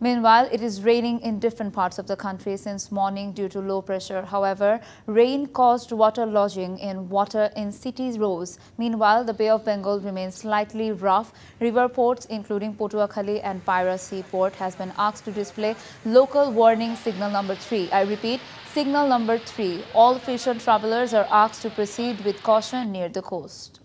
Meanwhile, it is raining in different parts of the country since morning due to low pressure. However, rain caused water lodging in water in cities rose. Meanwhile, the Bay of Bengal remains slightly rough. River ports including Patuakhali and Paira Seaport has been asked to display local warning signal number 3. I repeat, signal number 3. All fisher travelers are asked to proceed with caution near the coast.